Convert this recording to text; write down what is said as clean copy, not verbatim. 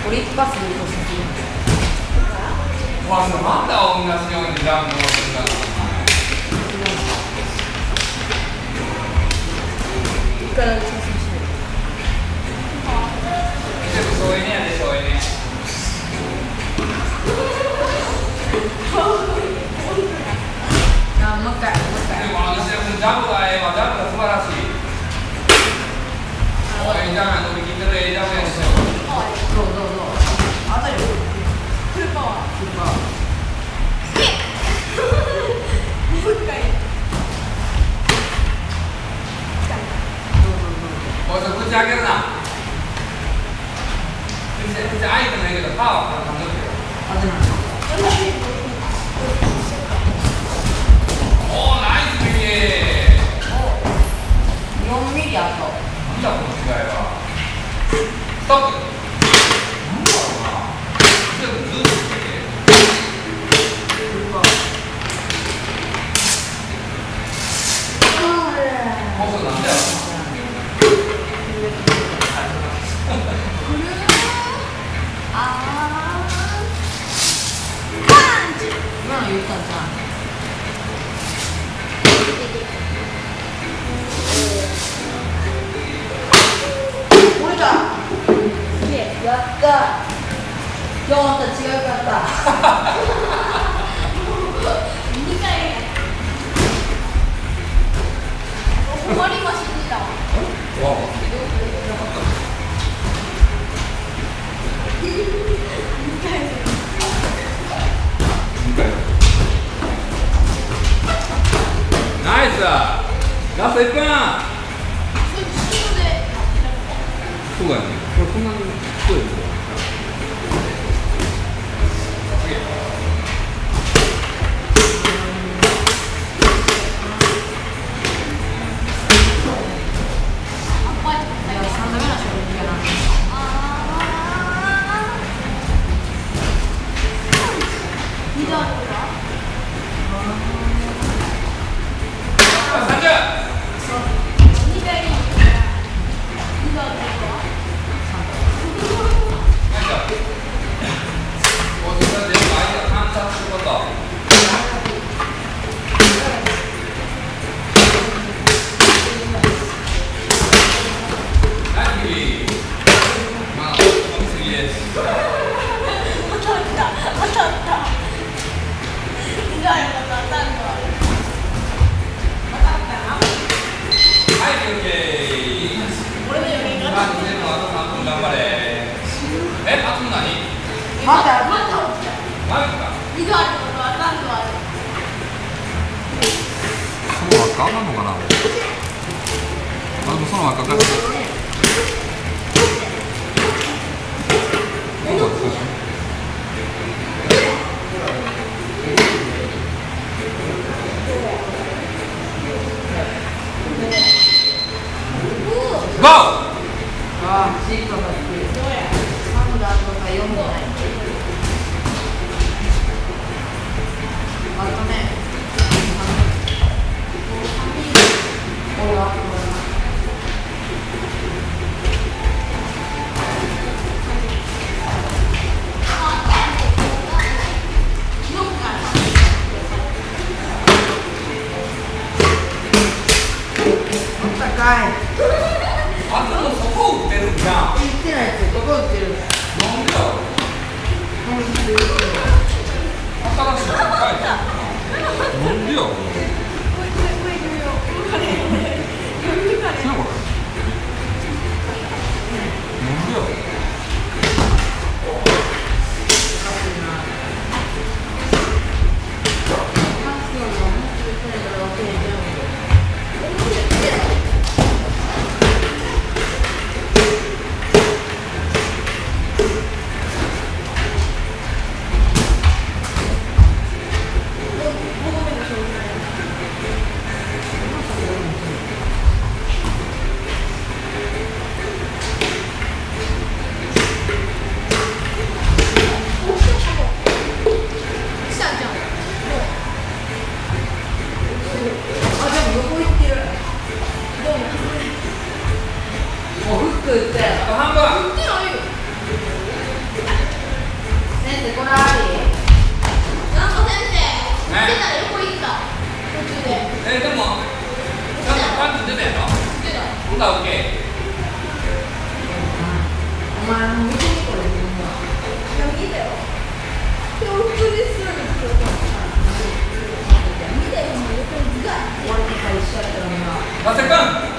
これ一発で落とする。 まだ同じようにジャンプをするんだな。 一回だけ挑戦してる。 でもそういうねやで、そういうね。 あ、もう一回、もう一回。 でも私はジャンプがええわ、ジャンプが素晴らしい。いいじゃない、伸びきってる、いいじゃないですよ。 どう。当たる。フルパワー。フルパワー。もう一回。 おい、そ口開けるな。口開いてもいいけど、パワーから噛んでるよ。 当てない。 おー、ナイスミリー。 4ミリあと。 なんだこの違いは。ストップ。なんだろうな。ずっとして。 フルパワー。 もうそれなんだよ。 今の言ったんじゃん。折れた。やった。今日と違うかった。2回。終わりましたわ。 ナイスだ。ラスト1分。そうだよね。これそんなにそうですよ。 またマジか。その輪っかあかんのかな。あ、でもその輪っかかって。ゴー。 あ、シートが低い。3だとか4もない。あとね。俺は。ああんたもそこ打ってるじゃん。 打ってないってどこ打ってる？ なんでだろう。新しいの書いてある。なんでよ。なんでよ。 もうフック打って。 半分。 打ってないよ。 生これあり？なんか先生、言ってたら横行った。途中で。 でも、ちゃんとパンツ出たやろ？ 出た。 ほんなら OK。 お前も見てみこれ自分は。いや見たよ。今日普通にするの今日見たよもう横にずが終わりとか一緒やったらな。 マセ君。